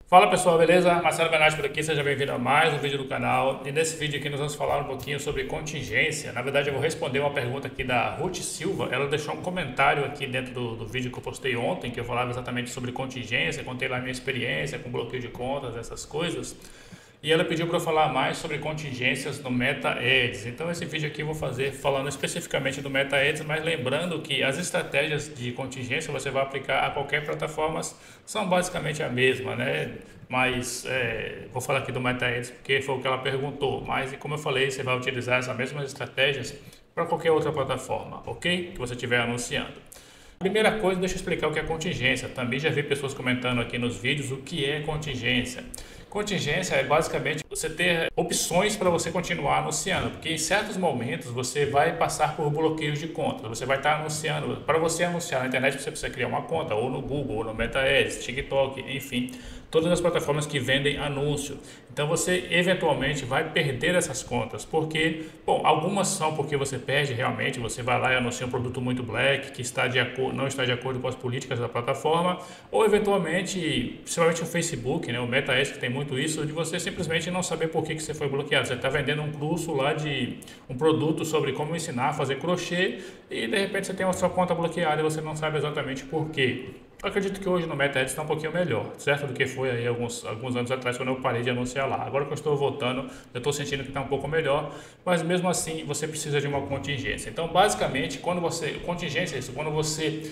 Fala pessoal, beleza? Marcelo Benatti por aqui, seja bem-vindo a mais um vídeo do canal. E nesse vídeo aqui nós vamos falar um pouquinho sobre contingência. Na verdade eu vou responder uma pergunta aqui da Ruth Silva. Ela deixou um comentário aqui dentro do vídeo que eu postei ontem, que eu falava exatamente sobre contingência, contei lá a minha experiência com bloqueio de contas, essas coisas. E ela pediu para eu falar mais sobre contingências no Meta Ads. Então esse vídeo aqui eu vou fazer falando especificamente do Meta Ads, mas lembrando que as estratégias de contingência você vai aplicar a qualquer plataforma, são basicamente a mesma, né? Mas vou falar aqui do Meta Ads porque foi o que ela perguntou. Mas como eu falei, você vai utilizar essas mesmas estratégias para qualquer outra plataforma, ok? Que você estiver anunciando. Primeira coisa, deixa eu explicar o que é contingência. Também já vi pessoas comentando aqui nos vídeos o que é contingência. Contingência é basicamente você ter opções para você continuar anunciando, porque em certos momentos você vai passar por bloqueios de conta. Você vai estar anunciando, para você anunciar na internet você precisa criar uma conta, ou no Google, ou no Meta Ads, TikTok, enfim, todas as plataformas que vendem anúncio. Então você eventualmente vai perder essas contas, porque, bom, algumas são porque você perde realmente, você vai lá e anuncia um produto muito black, que está não está de acordo com as políticas da plataforma, ou eventualmente, principalmente o Facebook, né, o Meta Ads que tem muito isso, de você simplesmente não saber por que você foi bloqueado. Você está vendendo um curso lá de um produto sobre como ensinar a fazer crochê e de repente você tem a sua conta bloqueada e você não sabe exatamente por quê. Eu acredito que hoje no Meta Ads está um pouquinho melhor, certo? Do que foi aí alguns anos atrás quando eu parei de anunciar lá. Agora que eu estou voltando, eu estou sentindo que está um pouco melhor, mas mesmo assim você precisa de uma contingência. Então, basicamente, contingência é isso, quando você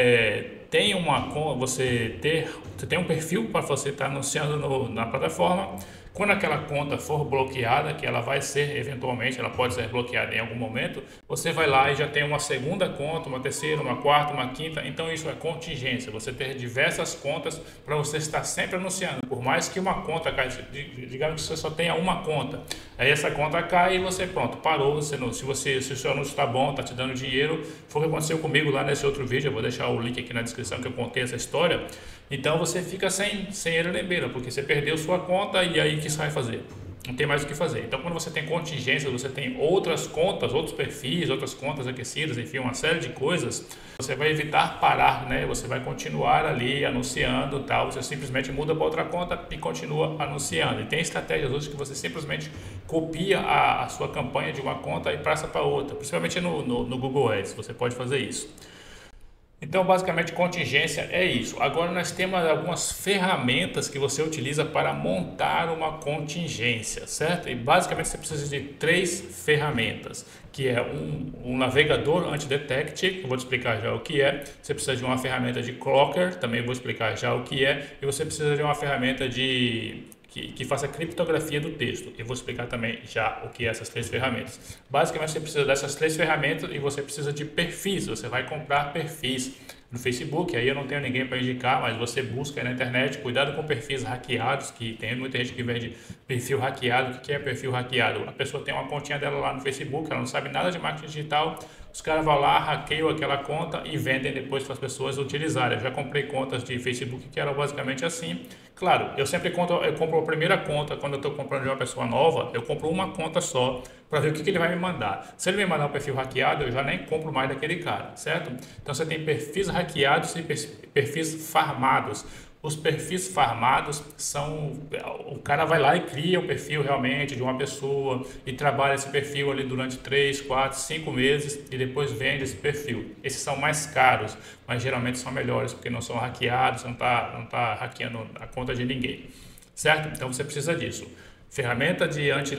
tem você tem um perfil para você estar anunciando na plataforma. Quando aquela conta for bloqueada, que ela vai ser eventualmente, ela pode ser bloqueada em algum momento, você vai lá e já tem uma segunda conta, uma terceira, uma quarta, uma quinta. Então isso é contingência, você ter diversas contas para você estar sempre anunciando. Por mais que uma conta caia, digamos que você só tenha uma conta, aí essa conta cai e você pronto, parou. Se o seu anúncio está bom, está te dando dinheiro, foi o que aconteceu comigo lá nesse outro vídeo, eu vou deixar o link aqui na descrição que eu contei essa história. Então você fica sem ele nem beira, porque você perdeu sua conta e aí o que você vai fazer? Não tem mais o que fazer. Então quando você tem contingência, você tem outras contas, outros perfis, outras contas aquecidas, enfim, uma série de coisas, você vai evitar parar, né? Você vai continuar ali anunciando, tal, você simplesmente muda para outra conta e continua anunciando. E tem estratégias hoje que você simplesmente copia a sua campanha de uma conta e passa para outra, principalmente no Google Ads, você pode fazer isso. Então, basicamente, contingência é isso. Agora, nós temos algumas ferramentas que você utiliza para montar uma contingência, certo? E, basicamente, você precisa de três ferramentas, que é um navegador anti-detect, que eu vou te explicar já o que é. Você precisa de uma ferramenta de clocker, também vou explicar já o que é. E você precisa de uma ferramenta que faça criptografia do texto. Eu vou explicar também já o que é essas três ferramentas. Basicamente, você precisa dessas três ferramentas e você precisa de perfis. Você vai comprar perfis no Facebook. Aí eu não tenho ninguém para indicar, mas você busca aí na internet. Cuidado com perfis hackeados, que tem muita gente que vende perfil hackeado. O que é perfil hackeado? A pessoa tem uma continha dela lá no Facebook, ela não sabe nada de marketing digital. Os caras vão lá, hackeiam aquela conta e vendem depois para as pessoas utilizarem. Eu já comprei contas de Facebook que eram basicamente assim. Claro, eu compro a primeira conta, quando eu estou comprando de uma pessoa nova, eu compro uma conta só para ver o que ele vai me mandar. Se ele me mandar um perfil hackeado, eu já nem compro mais daquele cara, certo? Então você tem perfis hackeados e perfis farmados. Os perfis farmados são... O cara vai lá e cria o perfil realmente de uma pessoa e trabalha esse perfil ali durante 3, 4, 5 meses e depois vende esse perfil. Esses são mais caros, mas geralmente são melhores porque não são hackeados, não tá hackeando a conta de ninguém, certo? Então você precisa disso. Ferramenta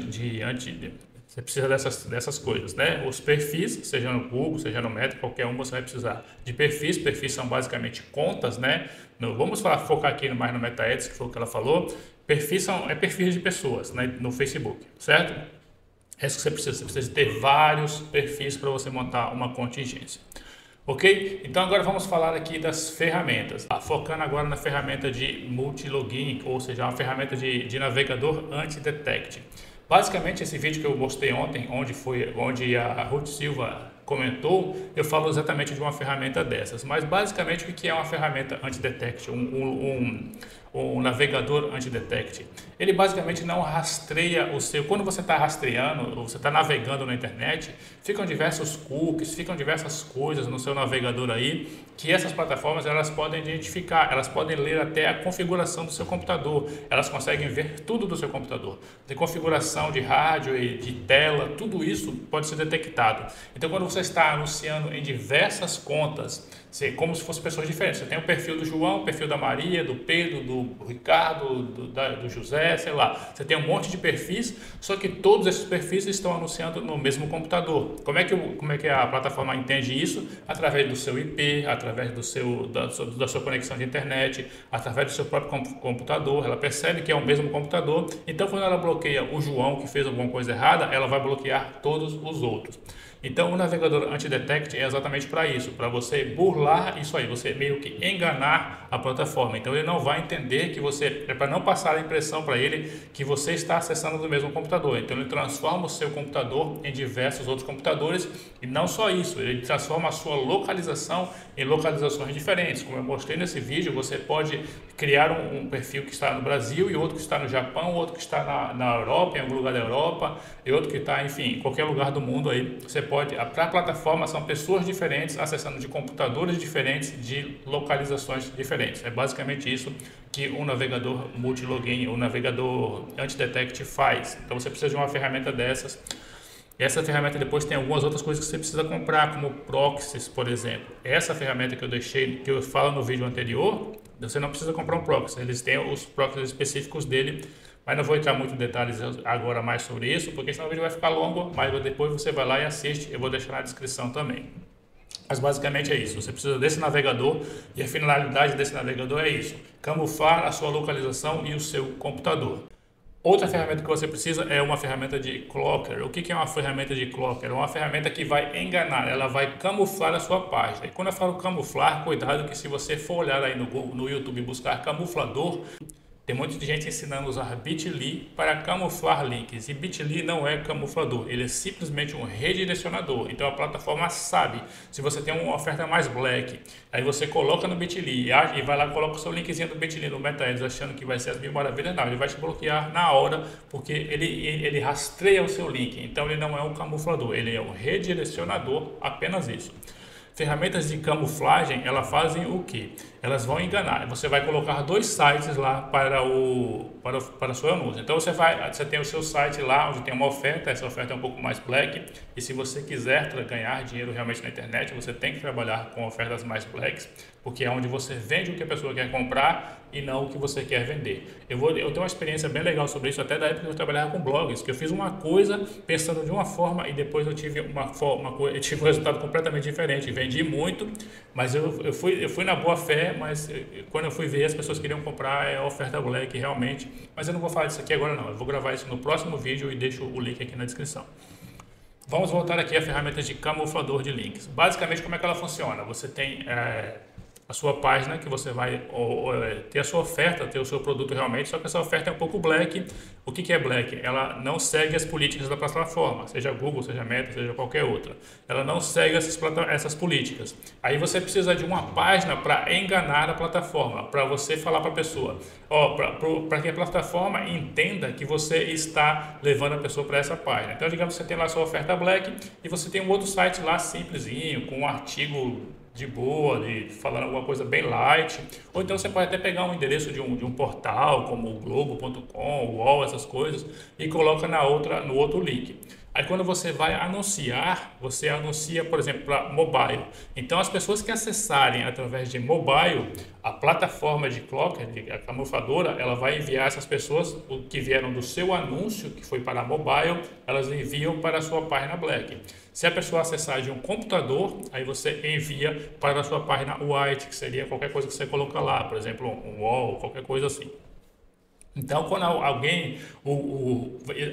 você precisa dessas coisas, né? Os perfis, seja no Google, seja no Meta, qualquer um você vai precisar de perfis. Perfis são basicamente contas, né? Vamos focar aqui mais no Meta Ads, que foi o que ela falou. Perfis perfis de pessoas, né? No Facebook, certo? É isso que você precisa. Você precisa ter vários perfis para você montar uma contingência. Ok? Então agora vamos falar aqui das ferramentas. Focando agora na ferramenta de multilogin, ou seja, uma ferramenta de navegador anti-detect. Basicamente, esse vídeo que eu mostrei ontem, onde a Ruth Silva comentou, eu falo exatamente de uma ferramenta dessas. Mas basicamente o que é uma ferramenta anti-detect? o navegador anti-detect. Ele basicamente não rastreia o seu... Quando você está rastreando, ou você está navegando na internet, ficam diversos cookies, ficam diversas coisas no seu navegador aí, que essas plataformas elas podem identificar, elas podem ler até a configuração do seu computador, elas conseguem ver tudo do seu computador. Tem configuração de rádio e de tela, tudo isso pode ser detectado. Então, quando você está anunciando em diversas contas, como se fossem pessoas diferentes, você tem o perfil do João, o perfil da Maria, do Pedro, do Ricardo, do José, sei lá. Você tem um monte de perfis, só que todos esses perfis estão anunciando no mesmo computador. Como é que a plataforma entende isso? Através do seu IP, através da sua conexão de internet, através do seu próprio computador. Ela percebe que é o mesmo computador. Então, quando ela bloqueia o João que fez alguma coisa errada, ela vai bloquear todos os outros. Então, o navegador anti-detect é exatamente para isso, para você burlar isso aí, você meio que enganar a plataforma. Então, ele não vai entender que você, é para não passar a impressão para ele que você está acessando do mesmo computador. Então, ele transforma o seu computador em diversos outros computadores e não só isso, ele transforma a sua localização em localizações diferentes. Como eu mostrei nesse vídeo, você pode criar um perfil que está no Brasil e outro que está no Japão, outro que está na Europa, em algum lugar da Europa, e outro que está, enfim, em qualquer lugar do mundo aí. Você pode, para a plataforma são pessoas diferentes acessando de computadores diferentes, de localizações diferentes. É basicamente isso que um navegador multilogin, o navegador anti-detect faz. Então você precisa de uma ferramenta dessas. Essa ferramenta depois tem algumas outras coisas que você precisa comprar, como proxies, por exemplo. Essa ferramenta que eu deixei, que eu falo no vídeo anterior, você não precisa comprar um proxy, eles têm os proxies específicos dele, mas não vou entrar muito em detalhes agora mais sobre isso, porque senão o vídeo vai ficar longo, mas depois você vai lá e assiste, eu vou deixar na descrição também. Mas basicamente é isso, você precisa desse navegador e a finalidade desse navegador é isso, camuflar a sua localização e o seu computador. Outra ferramenta que você precisa é uma ferramenta de cloaker. O que é uma ferramenta de cloaker? É uma ferramenta que vai enganar, ela vai camuflar a sua página. E quando eu falo camuflar, cuidado que se você for olhar aí no Google, no YouTube e buscar camuflador, tem muita gente ensinando a usar Bitly para camuflar links, e Bitly não é camuflador, ele é simplesmente um redirecionador. Então a plataforma sabe, se você tem uma oferta mais black, aí você coloca no Bitly e vai lá e coloca o seu linkzinho do Bitly no MetaEds achando que vai ser as mil maravilhas, não, ele vai te bloquear na hora, porque ele rastreia o seu link, então ele não é um camuflador, ele é um redirecionador, apenas isso. Ferramentas de camuflagem, elas fazem o que? Elas vão enganar. Você vai colocar dois sites lá para o seu anúncio. Então você tem o seu site lá onde tem uma oferta, essa oferta é um pouco mais black, e se você quiser ganhar dinheiro realmente na internet, você tem que trabalhar com ofertas mais blacks, porque é onde você vende o que a pessoa quer comprar e não o que você quer vender. Eu tenho uma experiência bem legal sobre isso, até da época que eu trabalhava com blogs, que eu fiz uma coisa pensando de uma forma e depois eu tive eu tive um resultado completamente diferente. Vendi muito, mas eu fui na boa fé, mas quando eu fui ver, as pessoas queriam comprar a oferta black realmente. Mas eu não vou falar disso aqui agora não, eu vou gravar isso no próximo vídeo e deixo o link aqui na descrição. Vamos voltar aqui à ferramenta de camuflador de links. Basicamente, como é que ela funciona? Você tem a sua página que você vai ter a sua oferta, ter o seu produto realmente, só que essa oferta é um pouco black. O que é black? Ela não segue as políticas da plataforma, seja Google, seja Meta, seja qualquer outra. Ela não segue essas políticas. Aí você precisa de uma página para enganar a plataforma, para você falar para a pessoa, para que a plataforma entenda que você está levando a pessoa para essa página. Então, digamos que você tem lá a sua oferta black e você tem um outro site lá simplesinho, com um artigo de boa, falando alguma coisa bem light, ou então você pode até pegar um endereço de um portal como o Globo.com, o UOL, essas coisas, e coloca no outro link. Aí quando você vai anunciar, você anuncia, por exemplo, para mobile. Então as pessoas que acessarem através de mobile, a plataforma de cloaker, a camufladora, ela vai enviar essas pessoas que vieram do seu anúncio, que foi para mobile, elas enviam para a sua página black. Se a pessoa acessar de um computador, aí você envia para a sua página white, que seria qualquer coisa que você coloca lá, por exemplo, um wall, qualquer coisa assim. Então, quando alguém, o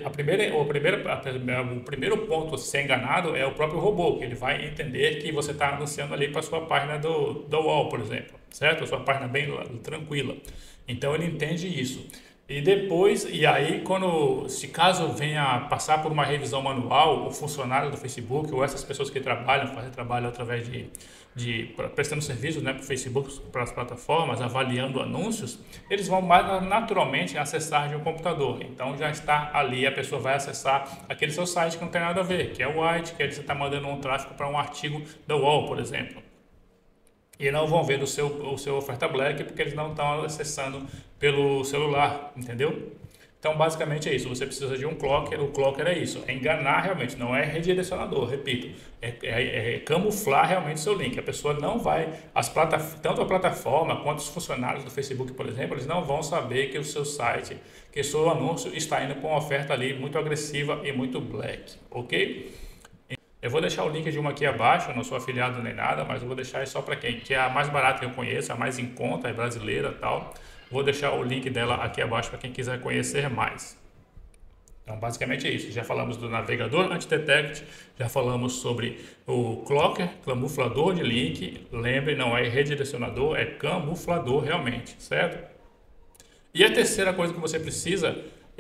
primeiro ponto a ser enganado é o próprio robô, que ele vai entender que você está anunciando ali para a sua página do UOL, por exemplo, certo? A sua página bem tranquila. Então, ele entende isso. E depois, e aí, se caso venha passar por uma revisão manual, o funcionário do Facebook ou essas pessoas que fazem trabalho através prestando serviços, né, para o Facebook, para as plataformas, avaliando anúncios, eles vão mais naturalmente acessar de um computador. Então já está ali, a pessoa vai acessar aquele seu site que não tem nada a ver, que é o White, que é você está mandando um tráfego para um artigo da UOL, por exemplo. E não vão ver o seu oferta black porque eles não estão acessando pelo celular, entendeu? Então, basicamente é isso. Você precisa de um clocker. O clocker é isso, é enganar realmente, não é redirecionador, repito. É camuflar realmente seu link. A pessoa não vai, tanto a plataforma quanto os funcionários do Facebook, por exemplo, eles não vão saber que o seu site, que o seu anúncio está indo para uma oferta ali muito agressiva e muito black, ok? Eu vou deixar o link de uma aqui abaixo, eu não sou afiliado nem nada, mas eu vou deixar só para quem, que é a mais barata que eu conheço, a mais em conta, é brasileira e tal. Vou deixar o link dela aqui abaixo para quem quiser conhecer mais. Então, basicamente é isso. Já falamos do navegador anti-detect, já falamos sobre o clocker, camuflador de link. Lembre, não é redirecionador, é camuflador realmente, certo? E a terceira coisa que você precisa,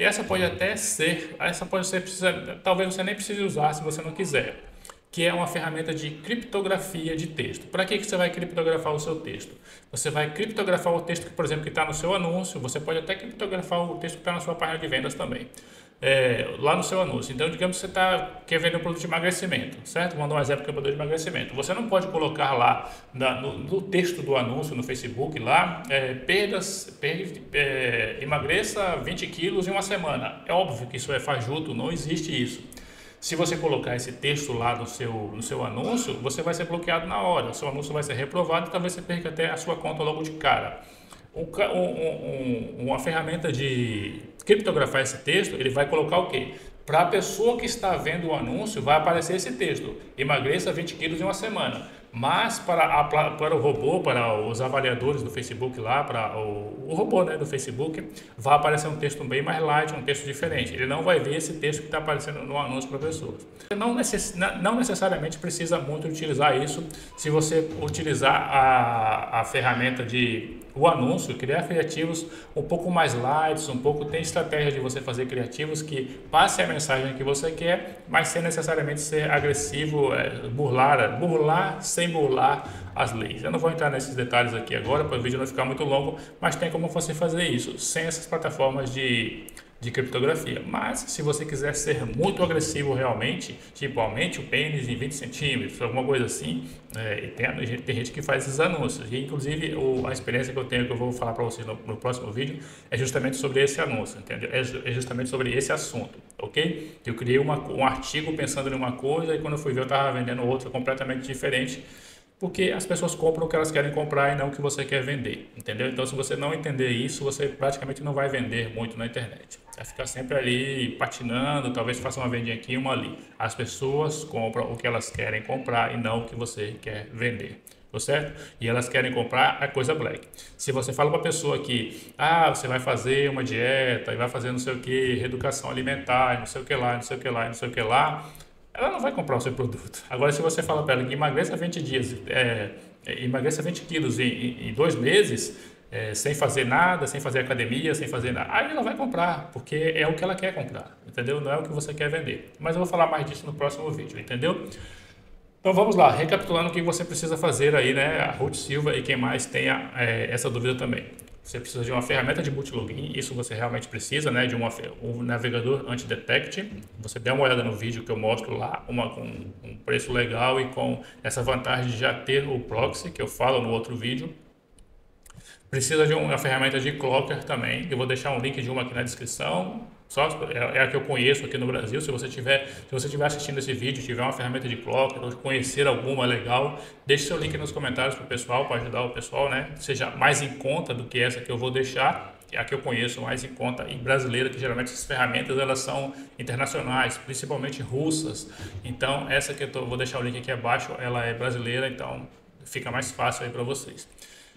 talvez você nem precise usar se você não quiser, que é uma ferramenta de criptografia de texto. Para que você vai criptografar o seu texto? Você vai criptografar o texto, por exemplo, que está no seu anúncio, você pode até criptografar o texto que está na sua página de vendas também, lá no seu anúncio. Então, digamos que você quer vender um produto de emagrecimento, certo? Vamos dar um exemplo que é um produto de emagrecimento. Você não pode colocar lá no texto do anúncio, no Facebook, lá, emagreça 20 quilos em uma semana. É óbvio que isso é fajuto, não existe isso. Se você colocar esse texto lá no seu anúncio, você vai ser bloqueado na hora, o seu anúncio vai ser reprovado e talvez você perca até a sua conta logo de cara. Uma ferramenta de criptografar esse texto, ele vai colocar o quê? Para a pessoa que está vendo o anúncio, vai aparecer esse texto: emagreça 20 quilos em uma semana. Mas para o robô, para os avaliadores do Facebook lá, para o robô, né, do Facebook, vai aparecer um texto bem mais light, um texto diferente. Ele não vai ver esse texto que está aparecendo no anúncio para pessoas. Você não necessariamente precisa muito utilizar isso se você utilizar a ferramenta o anúncio, criar criativos um pouco mais light, tem estratégia de você fazer criativos que passe a mensagem que você quer, mas sem necessariamente ser agressivo, burlar sem burlar as leis. Eu não vou entrar nesses detalhes aqui agora para o vídeo não ficar muito longo, mas tem como você fazer isso sem essas plataformas de criptografia. Mas se você quiser ser muito agressivo realmente, tipo aumente o pênis em 20 centímetros, alguma coisa assim, tem gente que faz esses anúncios. E inclusive a experiência que eu tenho, que eu vou falar para vocês no próximo vídeo, é justamente sobre esse anúncio, entendeu? É justamente sobre esse assunto, ok? Eu criei um artigo pensando em uma coisa e quando eu fui ver eu estava vendendo outra completamente diferente, porque as pessoas compram o que elas querem comprar e não o que você quer vender, entendeu? Então, se você não entender isso, você praticamente não vai vender muito na internet. Vai ficar sempre ali patinando, talvez faça uma vendinha aqui e uma ali. As pessoas compram o que elas querem comprar e não o que você quer vender, tá certo? E elas querem comprar a coisa black. Se você fala para a pessoa que, você vai fazer uma dieta e vai fazer não sei o que, reeducação alimentar, não sei o que lá, não sei o que lá, não sei o que lá, ela não vai comprar o seu produto. Agora, se você fala para ela que emagreça 20 dias, emagreça 20 quilos em 2 meses, sem fazer nada, sem fazer academia, sem fazer nada, aí ela vai comprar, porque é o que ela quer comprar, entendeu? Não é o que você quer vender. Mas eu vou falar mais disso no próximo vídeo, entendeu? Então vamos lá, recapitulando o que você precisa fazer aí, né? A Ruth Silva e quem mais tenha essa dúvida também. Você precisa de uma ferramenta de multilogin, isso você realmente precisa, né? De um navegador anti-detect. Você dá uma olhada no vídeo que eu mostro lá, com um preço legal e com essa vantagem de já ter o proxy, que eu falo no outro vídeo. Precisa de uma ferramenta de clocker também, eu vou deixar um link de uma aqui na descrição. É a que eu conheço aqui no Brasil. Se você estiver assistindo esse vídeo, tiver uma ferramenta de clocker ou conhecer alguma legal, deixe seu link nos comentários para o pessoal, para ajudar o pessoal, né? Seja mais em conta do que essa que eu vou deixar, que é a que eu conheço mais em conta e brasileira, que geralmente essas ferramentas elas são internacionais, principalmente russas. Então essa que vou deixar o link aqui abaixo, ela é brasileira, então fica mais fácil aí para vocês.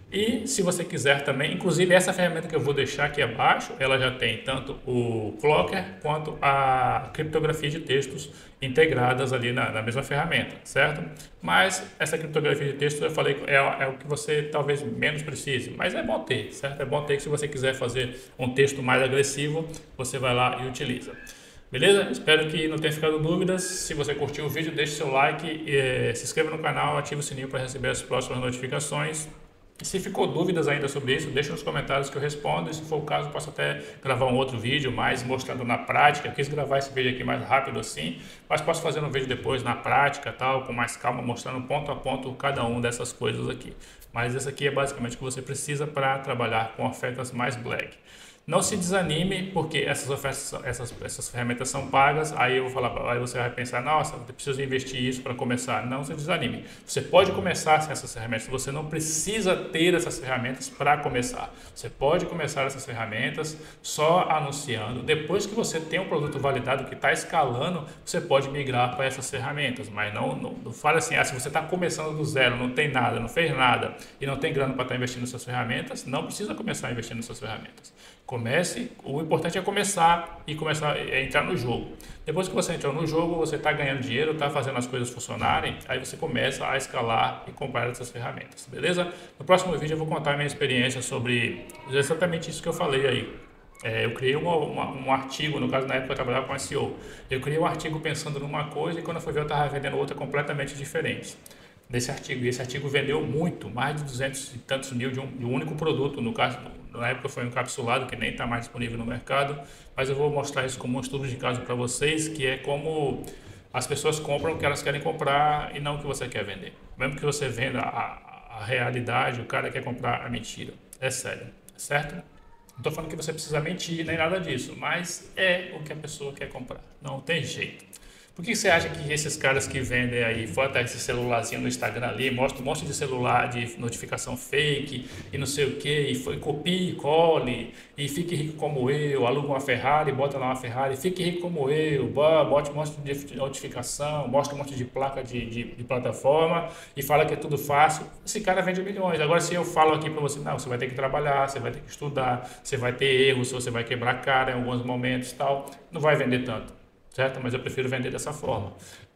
E se você quiser também, inclusive essa ferramenta que eu vou deixar aqui abaixo, ela já tem tanto o Clocker quanto a criptografia de textos integradas ali na mesma ferramenta, certo? Mas essa criptografia de textos eu falei é o que você talvez menos precise, mas é bom ter, certo? É bom ter que se você quiser fazer um texto mais agressivo, você vai lá e utiliza. Beleza? Espero que não tenha ficado dúvidas. Se você curtiu o vídeo, deixe seu like, se inscreva no canal, ative o sininho para receber as próximas notificações. E se ficou dúvidas ainda sobre isso, deixe nos comentários que eu respondo. E se for o caso, posso até gravar um outro vídeo mais mostrando na prática. Eu quis gravar esse vídeo aqui mais rápido assim, mas posso fazer um vídeo depois na prática, tal, com mais calma, mostrando ponto a ponto cada uma dessas coisas aqui. Mas esse aqui é basicamente o que você precisa para trabalhar com ofertas mais black. Não se desanime, porque essas ofertas, essas ferramentas são pagas. Aí eu vou falar, aí você vai pensar, nossa, eu preciso investir isso para começar. Não se desanime. Você pode começar sem essas ferramentas. Você não precisa ter essas ferramentas para começar. Você pode começar essas ferramentas só anunciando. Depois que você tem um produto validado que está escalando, você pode migrar para essas ferramentas. Mas não fale assim, se você está começando do zero, não tem nada, não fez nada e não tem grana para estar investindo nessas ferramentas, não precisa começar a investir nessas ferramentas. Comece, o importante é começar e começar a entrar no jogo. Depois que você entrou no jogo, você está ganhando dinheiro, está fazendo as coisas funcionarem, aí você começa a escalar e comprar essas ferramentas, beleza? No próximo vídeo eu vou contar a minha experiência sobre exatamente isso que eu falei aí. Eu criei um artigo, no caso na época eu trabalhava com SEO, eu criei um artigo pensando numa coisa e quando eu fui ver eu estava vendendo outra completamente diferente desse artigo. E esse artigo vendeu muito, mais de 200 e tantos mil de um único produto. No caso, na época foi um encapsulado que nem está mais disponível no mercado, mas eu vou mostrar isso como um estudo de caso para vocês, que é como as pessoas compram o que elas querem comprar e não o que você quer vender. Mesmo que você venda a realidade, o cara quer comprar a mentira. É sério, certo? Não estou falando que você precisa mentir nem nada disso, mas é o que a pessoa quer comprar. Não tem jeito. Por que você acha que esses caras que vendem aí, bota esse celularzinho no Instagram ali, mostra um monte de celular de notificação fake e não sei o que, e copie, cole, e fique rico como eu, aluga uma Ferrari, bota lá uma Ferrari, fique rico como eu, bote um monte de notificação, mostra um monte de placa de plataforma e fala que é tudo fácil. Esse cara vende milhões. Agora se eu falo aqui para você, não, você vai ter que trabalhar, você vai ter que estudar, você vai ter erros, você vai quebrar a cara em alguns momentos e tal, não vai vender tanto. Certo? Mas eu prefiro vender dessa forma.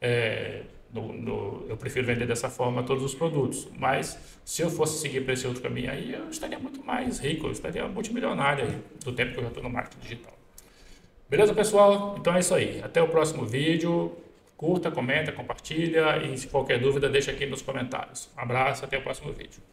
Eu prefiro vender dessa forma todos os produtos. Mas se eu fosse seguir para esse outro caminho aí, eu estaria muito mais rico, eu estaria multimilionário aí, do tempo que eu já estou no marketing digital. Beleza, pessoal? Então é isso aí. Até o próximo vídeo. Curta, comenta, compartilha e se qualquer dúvida, deixa aqui nos comentários. Um abraço, até o próximo vídeo.